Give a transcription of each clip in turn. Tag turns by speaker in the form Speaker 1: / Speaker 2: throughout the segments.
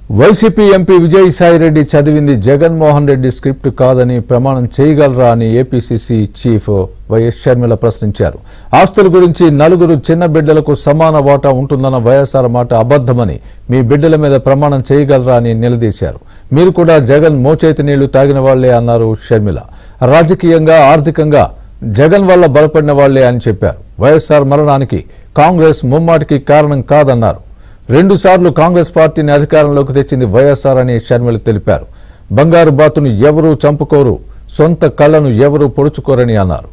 Speaker 1: YCP MP Vijayasai Reddy చదివింది Jaganmohan Reddy script కాదని ప్రమాణం చేయగలరా అని ఏపీసీసీ చీఫ్ వైఎస్ షర్మిల ప్రశ్నించారు. ఆస్తుల గురించి నలుగురు చిన్న బిడ్డలకు సమాన వాటా ఉంటుందన్న వైఎస్ఆర్ మాట అబద్ధమని మీ బిడ్డల మీద ప్రమాణం చేయగలరా అని నిలదీశారు. మీరు కూడా జగన్ మోచేతి నీళ్లు తాగిన వాళ్లే అన్నారు షర్మిల. రాజకీయంగా ఆర్థికంగా జగన్ వల్ల బలపడిన వాళ్లే అని చెప్పారు. వైఎస్ఆర్ మరణానికి కాంగ్రెస్ ముమ్మాటికి కారణం కాదన్నారు. 2 సార్లు కాంగ్రెస్ పార్టీని అధికారంలోకి తెచ్చింది వైఎస్ఆర్ అని షర్మిల తెలిపారు. బంగారు బాతును ఎవరూ చంపుకోరు, సొంత కళ్లను ఎవరూ పొడుచుకోరని అన్నారు.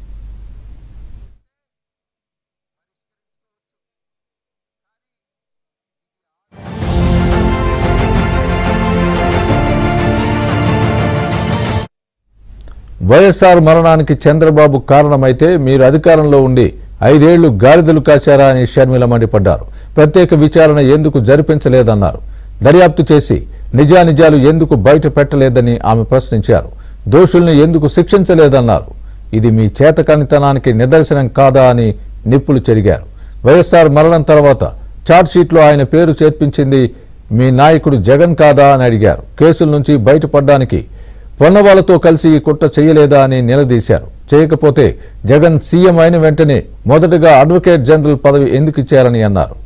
Speaker 1: వైఎస్ఆర్ మరణానికి చంద్రబాబు కారణమైతే మీరు అధికారంలో ఉండి 5 ఏళ్లు గాడిదలు కాశారా అని షర్మిల మండిపడ్డారు. ప్రత్యేక విచారణ ఎందుకు జరిపించలేదన్నారు. దర్యాప్తు చేసి నిజానిజాలు ఎందుకు బయట పెట్టలేదని ఆమె ప్రశ్నించారు. దోషుల్ని ఎందుకు శిక్షించలేదన్నారు. ఇది మీ చేతకానితనానికి నిదర్శనం కాదా అని నిప్పులు చెరిగారు. వైఎస్ఆర్ మరణం తర్వాత ఛార్జ్షీట్లో ఆయన పేరు చేర్పించింది మీ నాయకుడు జగన్ కాదా అని అడిగారు. కేసుల నుంచి బయటపడడానికి పొన్నవాళ్లతో కలిసి ఈ కుట్ర చేయలేదా అని నిలదీశారు. చేయకపోతే జగన్ సీఎం అయిన వెంటనే మొదటగా అడ్వకేట్ జనరల్ పదవి ఎందుకు ఇచ్చారని అన్నారు.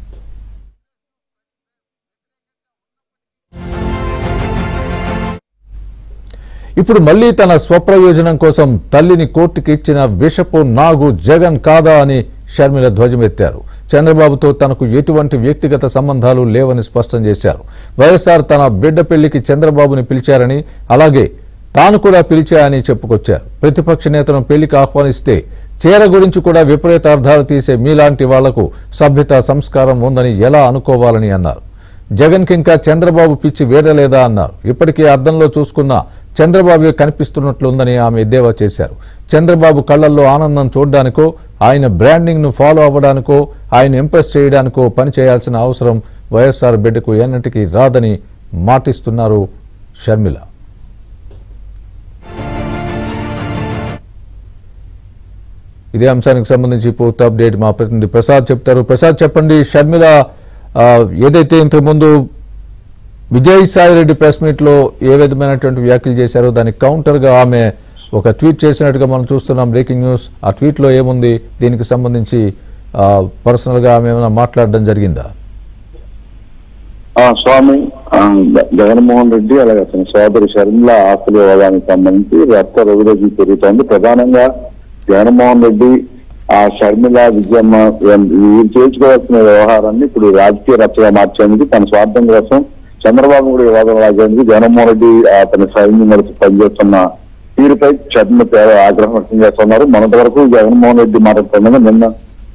Speaker 1: ఇప్పుడు మళ్లీ తన స్వప్రయోజనం కోసం తల్లిని కోర్టుకి ఇచ్చిన విషపు నాగు జగన్ కాదా అని షర్మిల ధ్వజమెత్తారు. చంద్రబాబుతో తనకు ఎటువంటి వ్యక్తిగత సంబంధాలు లేవని స్పష్టం చేశారు. వైఎస్ఆర్ తన బిడ్డ పెళ్లికి చంద్రబాబుని పిలిచారని, అలాగే తాను కూడా పిలిచాయని చెప్పుకొచ్చారు. ప్రతిపక్ష నేతను పెళ్లికి ఆహ్వానిస్తే చీర గురించి కూడా విపరీత అర్థాలు తీసే మీలాంటి వాళ్లకు సభ్యత సంస్కారం ఉందని ఎలా అనుకోవాలని అన్నారు. జగన్కి ఇంకా చంద్రబాబు పిచ్చి వేడలేదా అన్నారు. ఇప్పటికీ అద్దంలో చూసుకున్న చంద్రబాబు కనిపిస్తున్నట్లుందని ఆమె ఎద్దేవా చేశారు. చంద్రబాబు కళ్లల్లో ఆనందం చూడడానికో, ఆయన బ్రాండింగ్ ను ఫాలో అవ్వడానికో, ఆయన ఇంప్రెస్ చేయడానికో పనిచేయాల్సిన అవసరం వైఎస్ఆర్ బిడ్డకు ఎన్నటికీ రాదని మాటిస్తున్నారు షర్మిల. ఇదే అంశానికి సంబంధించి పూర్తి అప్డేట్ మా ప్రతినిధి ప్రసాద్ చెప్తారు. ప్రసాద్, చెప్పండి. షర్మిల ఏదైతే ఇంతకుముందు విజయసాయిరెడ్డి ప్రెస్ మీట్ లో ఏ విధమైనటువంటి వ్యాఖ్యలు చేశారో దానికి కౌంటర్ గా ఆమె ఒక ట్వీట్ చేసినట్టుగా మనం చూస్తున్నాం. Breaking news. ఆ ట్వీట్ లో ఏముంది? దీనికి సంబంధించి పర్సనల్ గా ఆమె ఏమైనా మాట్లాడడం జరిగిందా?
Speaker 2: స్వామి, జగన్మోహన్ రెడ్డి అలాగే అతని సోదరి షర్మిల ఆస్తుల వివాదానికి సంబంధించి రక్త రోజు పెరుగుతోంది. ప్రధానంగా జగన్మోహన్ రెడ్డి, ఆ షర్మిల, విజయమ్మ వీరు చేర్చుకోవాల్సిన వ్యవహారాన్ని ఇప్పుడు రాజకీయ రచ్చగా మార్చేందుకు, తన స్వార్థం కోసం చంద్రబాబు కూడా వివాదం రాజేందుకు జగన్మోహన్ రెడ్డి అతని సైన్యం నడిచి పనిచేస్తున్న తీరుపై షర్మిల ఆగ్రహం వ్యక్తం చేస్తున్నారు. మొన్నటి వరకు జగన్మోహన్ రెడ్డి మాట్లాడుతుండగా నిన్న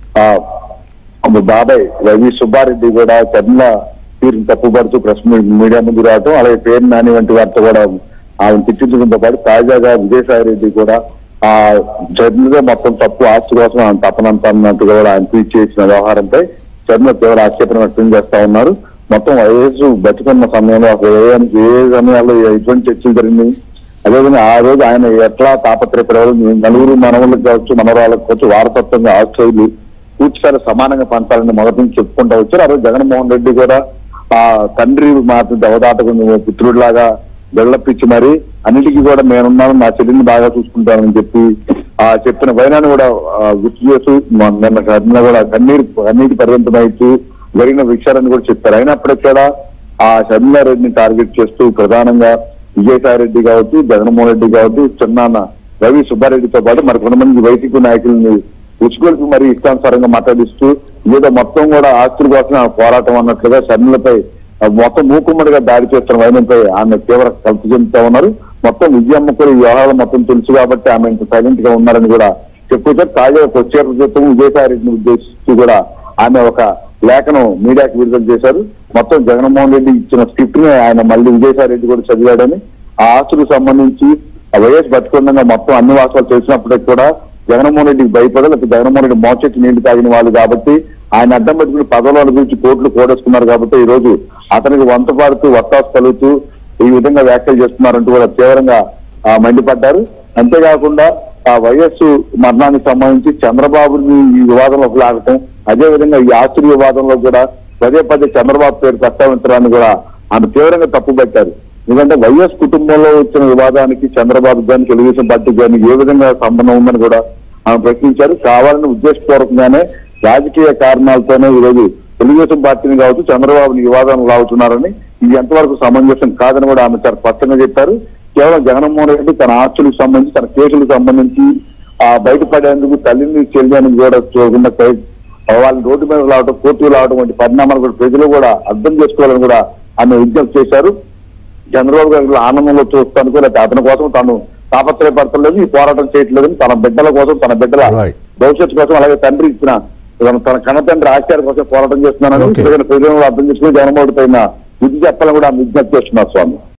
Speaker 2: బాబాయ్ రవి సుబ్బారెడ్డి కూడా షర్మిల తీరును తప్పుపడుతూ ప్రెస్ మీడియా ముందు రావడం, అలాగే పేరు నాని వంటి వారితో కూడా ఆమె తిట్టించడంతో పాటు తాజాగా విజయసాయిరెడ్డి కూడా ఆ షర్మిల మొత్తం తప్పు ఆస్తి కోసం ఆయన తపనంత అన్నట్టుగా కూడా ఆయన ట్వీట్ చేసిన వ్యవహారంపై షర్మిల తీవ్ర ఆక్షేపణ వ్యక్తం చేస్తా ఉన్నారు. మొత్తం వయసు బతుకున్న సమయంలో అసలు ఏ సమయాల్లో ఎటువంటి చర్చలు జరిగింది, అదేవిధంగా ఆ రోజు ఆయన ఎట్లా తాపత్రయపడేవారు, నలుగురు మనవులకు కావచ్చు, మనవరాలకు కావచ్చు వారసత్వంగా ఆస్తులు పూర్తిసారి సమానంగా పంచాలని మొదటి నుంచి చెప్పుకుంటూ వచ్చారు. ఆ రోజు జగన్మోహన్ రెడ్డి కూడా ఆ తండ్రి మాట దవదాటకు పుత్రుడిలాగా బెళ్ళపిచ్చి మరి అన్నిటికీ కూడా నేనున్నాను, నా చెల్లిని బాగా చూసుకుంటానని చెప్పి చెప్పిన వైనాన్ని కూడా గుర్తు చేస్తూ నిన్న షర్మిల కూడా కన్నీటి పరిమితమైతూ జరిగిన విషయాలను కూడా చెప్పారు. అయినప్పటికీ కూడా ఆ షర్మిల రెడ్డిని టార్గెట్ చేస్తూ ప్రధానంగా విజయసాయి రెడ్డి కావచ్చు, జగన్మోహన్ రెడ్డి కావచ్చు, చిన్నాన్న రవి సుబ్బారెడ్డితో పాటు మరి కొంతమంది వైసీపీ నాయకుల్ని ఉచ్చుకొలిపి మరి ఇష్టానుసారంగా మాట్లాడిస్తూ ఏదో మొత్తం కూడా ఆస్తుల కోసం పోరాటం అన్నట్లుగా షర్మిలపై మొత్తం మూకుమ్మడిగా దాడి చేస్తున్న వైనంపై ఆమె తీవ్ర కల్పి చెందుతా ఉన్నారు. మొత్తం విజయమ్మ కూడా ఈ వ్యవహారం మొత్తం తెలుసు కాబట్టి ఆమె ఇంత సైలెంట్ గా ఉన్నారని కూడా చెప్పుకొచ్చారు. తాజాగా వచ్చే క్రితం విజయసాయి రెడ్డిని ఉద్దేశిస్తూ కూడా ఆమె ఒక లేఖను మీడియాకి విడుదల చేశారు. మొత్తం జగన్మోహన్ రెడ్డి ఇచ్చిన స్క్రిప్ట్ ని ఆయన మళ్ళీ విజయసాయి రెడ్డి కూడా చదివాడని, ఆ ఆస్తులకు సంబంధించి వైఎస్ బతికొండగా మొత్తం అన్ని వాస్తవాలు తెలిసినప్పటికీ కూడా జగన్మోహన్ రెడ్డికి భయపడాలి. జగన్మోహన్ రెడ్డి మోచెట్టి నీళ్లు తాగిన వాళ్ళు కాబట్టి ఆయన అడ్డం పెట్టుకుని పదవుల గురించి కోట్లు కోడేసుకున్నారు కాబట్టి ఈ రోజు అతనికి వంత పాడుతూ వత్తాసు కలుగుతూ ఈ విధంగా వ్యాఖ్యలు చేస్తున్నారంటూ కూడా తీవ్రంగా మండిపడ్డారు. అంతేకాకుండా ఆ వైఎస్ మరణానికి సంబంధించి చంద్రబాబుని ఈ వివాదంలోకి లాగటం, అదేవిధంగా ఈ ఆస్తుల వివాదంలో కూడా పదే చంద్రబాబు పేరు ప్రస్తావించడాన్ని కూడా ఆమె తీవ్రంగా తప్పుపట్టారు. ఎందుకంటే వైఎస్ కుటుంబంలో వచ్చిన వివాదానికి చంద్రబాబు గాని తెలుగుదేశం పార్టీ గాని ఏ విధంగా సంబంధం ఉందని కూడా ఆమె ప్రశ్నించారు. కావాలని ఉద్దేశపూర్వకంగానే రాజకీయ కారణాలతోనే ఈరోజు తెలుగుదేశం పార్టీని కావచ్చు చంద్రబాబుని వివాదాలు లాగుతున్నారని, ఇది ఎంతవరకు సమంజసం కాదని కూడా ఆమె చాలా స్పష్టంగా చెప్పారు. కేవలం జగన్మోహన్ రెడ్డి తన ఆస్తులకు సంబంధించి తన కేసులకు సంబంధించి బయటపడేందుకు తల్లిని చెల్లిని కూడా చూడకుండా వాళ్ళని రోడ్డు మీద రావడం, కోర్టుకు రావడం వంటి పరిణామాలు కూడా ప్రజలు కూడా అర్థం చేసుకోవాలని కూడా ఆమె విజ్ఞప్తి చేశారు. చంద్రబాబు గారు ఆనందంలో చూస్తాను లేకపోతే అతని కోసం తాను తాపత్రయపడతలేదు, ఈ పోరాటం చేయట్లేదని తన బిడ్డల కోసం, తన బిడ్డల భవిష్యత్తు కోసం, అలాగే తండ్రి ఇచ్చిన తన కన్న తండ్రి ఆచార్య కోసం పోరాటం చేస్తున్నానని ప్రజలు అర్థం చేసుకుని జగన్మోహన్ పైన బుద్ధి చెప్పాలని కూడా విజ్ఞప్తి చేస్తున్నారు స్వామి.